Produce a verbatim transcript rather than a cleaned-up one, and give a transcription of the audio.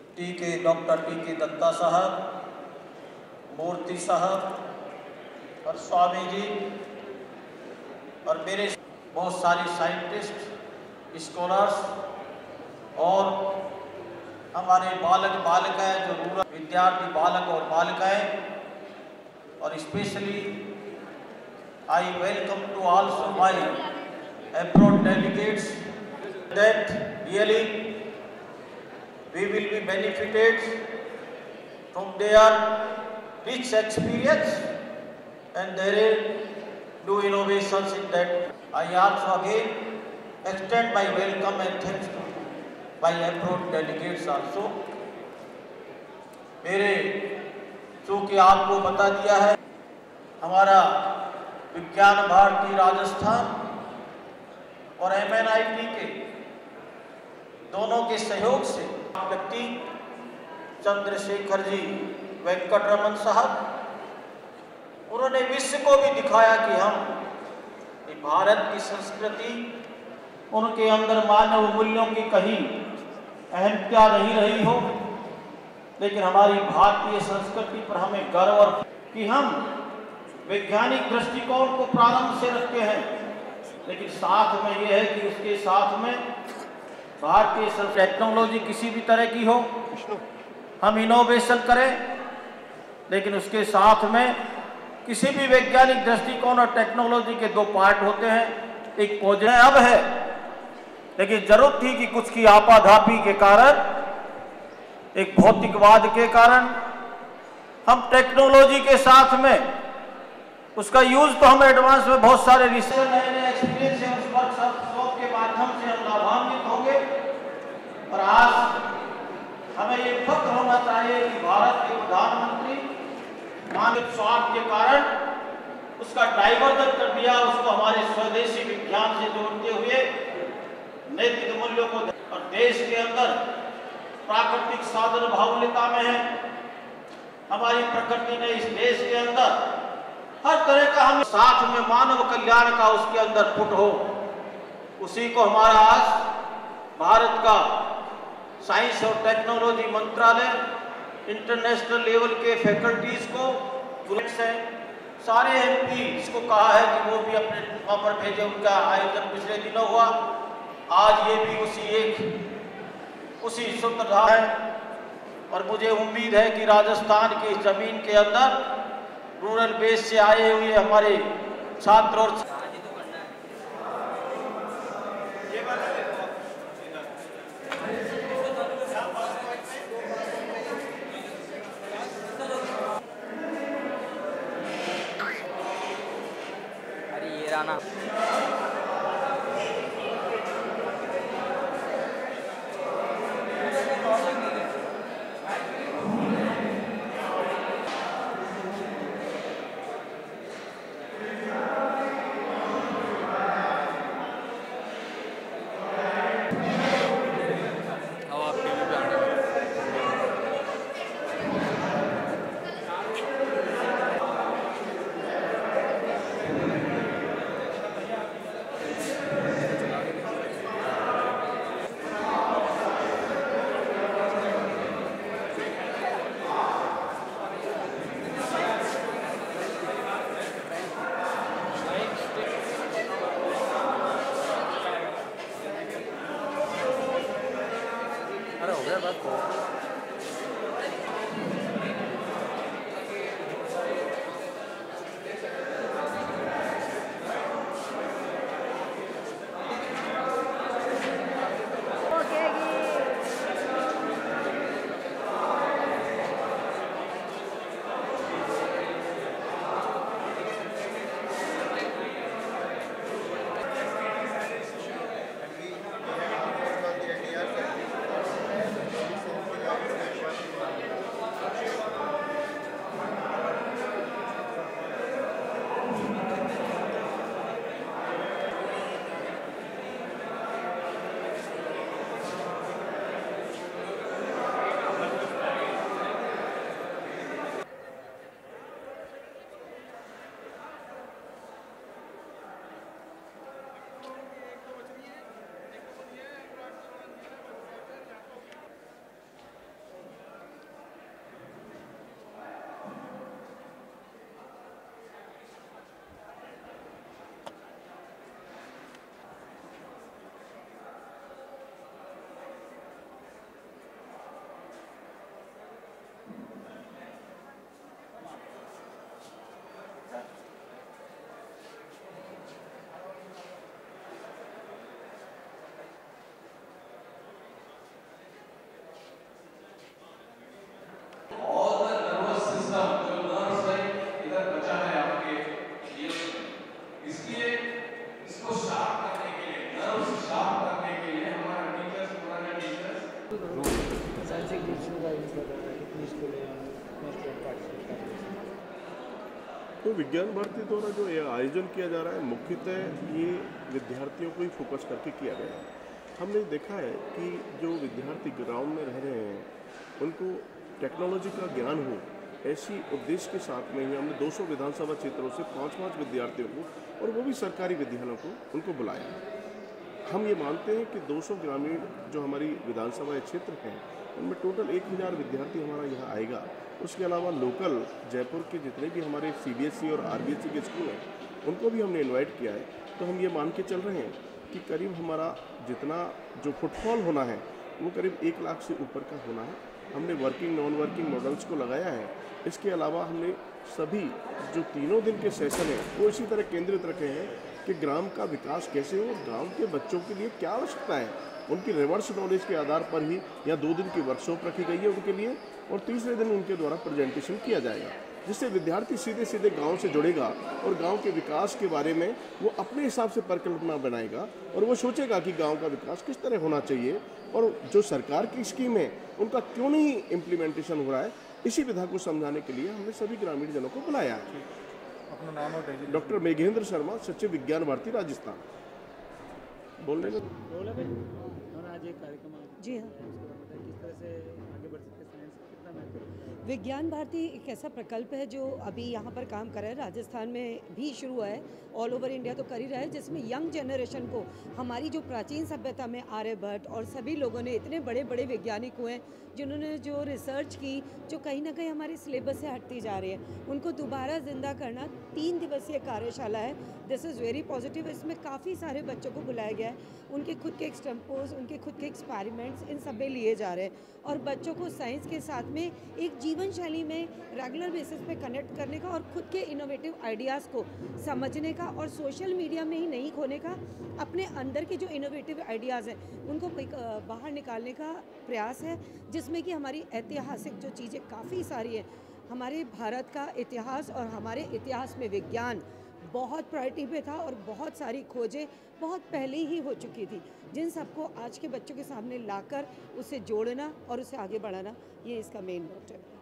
T के doctor T के दत्ता साहब, मूर्ति साहब और स्वामी जी और मेरे बहुत सारे साइंटिस्ट, स्कॉलर्स और हमारे बालक बालिकाएं जो रूरल विद्यार्थी बालक और बालिकाएं, और specially I welcome to also my abroad delegates that really we will be benefited from their rich experience and their new innovations in that. I also again extend my welcome and thanks to my abroad delegates also. मेरे चूँकि आपको बता दिया है, हमारा विज्ञान भारती राजस्थान और M N I T के दोनों के सहयोग से व्यक्ति चंद्रशेखर जी वेंकटरमन साहब, उन्होंने विश्व को भी दिखाया कि हम भारत की संस्कृति, उनके अंदर मानव मूल्यों की कहीं अहमियत नहीं रही हो, लेकिन हमारी भारतीय संस्कृति पर हमें गर्व और कि हम वैज्ञानिक दृष्टिकोण को प्रारंभ से रखते हैं, लेकिन साथ में यह है कि उसके साथ में भारतीय टेक्नोलॉजी किसी भी तरह की हो, हम इनोवेशन करें, लेकिन उसके साथ में किसी भी वैज्ञानिक दृष्टिकोण और टेक्नोलॉजी के दो पार्ट होते हैं। एक पौधे अब है, लेकिन जरूरत थी कि कुछ की आपाधापी के कारण, एक भौतिकवाद के कारण हम टेक्नोलॉजी के साथ में उसका यूज तो हम एडवांस में बहुत सारे रिसर्च नए नए एक्सपीरियंस है, उस वर्कशॉप के माध्यम से हम लाभान्वित होंगे। और आज हमें ये फख्र होना चाहिए कि भारत के प्रधानमंत्री मानव स्वार्थ के कारण उसका डाइवर्जन कर दिया, उसको हमारे स्वदेशी विज्ञान से जोड़ते हुए नैतिक मूल्यों को, और देश के अंदर प्राकृतिक साधन बाहुल्यता में है, हमारी प्रकृति ने इस देश के अंदर हर तरह का, हम साथ में मानव कल्याण का उसके अंदर फुट हो, उसी को हमारा आज भारत का साइंस और टेक्नोलॉजी मंत्रालय इंटरनेशनल लेवल के फैकल्टीज को है, सारे एम पी इसको कहा है कि वो भी अपने वहाँ पर भेजे। उनका आयोजन पिछले दिनों हुआ, आज ये भी उसी एक उसी सूत्रधार है। और मुझे उम्मीद है कि राजस्थान की जमीन के अंदर रूरल बेस से आए हुए हमारे छात्र और अरे ये राना फैसला कर रहा है कितनी स्कूलें कितने स्टूडेंट पार्टिसिपेट कर रहे हैं? तो विज्ञान भारती द्वारा जो ये आयोजन किया जा रहा है मुख्यतः ये विद्यार्थियों को ही फोकस करके किया गया है। हमने देखा है कि जो विद्यार्थी ग्राउंड में रह रहे हैं उनको टेक्नोलॉजी का ज्ञान हो, ऐसी उद्देश्य के साथ में ही हमने दो सौ विधानसभा क्षेत्रों से पाँच पाँच विद्यार्थियों को, और वो भी सरकारी विद्यालयों को, उनको बुलाया। हम ये मानते हैं कि दो सौ ग्रामीण जो हमारी विधानसभा क्षेत्र हैं उनमें टोटल एक हज़ार विद्यार्थी हमारा यहाँ आएगा। उसके अलावा लोकल जयपुर के जितने भी हमारे सीबीएसई और आरबीएसई के स्कूल हैं उनको भी हमने इनवाइट किया है। तो हम ये मान के चल रहे हैं कि करीब हमारा जितना जो फुटफॉल होना है वो करीब एक लाख से ऊपर का होना है। हमने वर्किंग नॉन वर्किंग मॉडल्स को लगाया है। इसके अलावा हमने सभी जो तीनों दिन के सेशन हैं वो इसी तरह केंद्रित रखे हैं कि ग्राम का विकास कैसे हो, गांव के बच्चों के लिए क्या आवश्यकता है, उनकी रिवर्स नॉलेज के आधार पर ही या दो दिन की वर्कशॉप रखी गई है उनके लिए, और तीसरे दिन उनके द्वारा प्रेजेंटेशन किया जाएगा, जिससे विद्यार्थी सीधे सीधे गांव से जुड़ेगा और गांव के विकास के बारे में वो अपने हिसाब से परिकल्पना बनाएगा और वो सोचेगा कि गांव का विकास किस तरह होना चाहिए और जो सरकार की स्कीम है उनका क्यों नहीं इम्प्लीमेंटेशन हो रहा है। इसी विधा को समझाने के लिए हमने सभी ग्रामीण जनों को बुलाया है। अपना नाम और डॉक्टर मेघेंद्र शर्मा, सचिव विज्ञान भारती राजस्थान। बोलने में आज एक कार्यक्रम जी हाँ, किस तरह से आगे बढ़ सकते हैं, साइंस कितना महत्व? विज्ञान भारती एक ऐसा प्रकल्प है जो अभी यहाँ पर काम कर रहा है, राजस्थान में भी शुरू हुआ है, ऑल ओवर इंडिया तो कर ही रहा है, जिसमें यंग जनरेशन को हमारी जो प्राचीन सभ्यता में आर्यभट्ट और सभी लोगों ने, इतने बड़े बड़े वैज्ञानिक हुए हैं जिन्होंने जो रिसर्च की जो कहीं ना कहीं हमारे सिलेबस से हटती जा रही है, उनको दोबारा जिंदा करना। तीन दिवसीय कार्यशाला है, दिस इज़ वेरी पॉजिटिव। इसमें काफ़ी सारे बच्चों को बुलाया गया है, उनके खुद के एक्सटेम्पोज, उनके खुद के एक्सपेरिमेंट्स इन सब में लिए जा रहे हैं और बच्चों को साइंस के साथ में एक जीवन शैली में रेगुलर बेसिस पे कनेक्ट करने का और खुद के इनोवेटिव आइडियाज़ को समझने का और सोशल मीडिया में ही नहीं खोने का, अपने अंदर के जो इनोवेटिव आइडियाज़ हैं उनको बाहर निकालने का प्रयास है, जिसमें कि हमारी ऐतिहासिक जो चीज़ें काफ़ी सारी हैं, हमारे भारत का इतिहास और हमारे इतिहास में विज्ञान बहुत प्रायोरिटी पे था और बहुत सारी खोजें बहुत पहले ही हो चुकी थी, जिन सबको आज के बच्चों के सामने लाकर उसे जोड़ना और उसे आगे बढ़ाना, ये इसका मेन मोटिव है।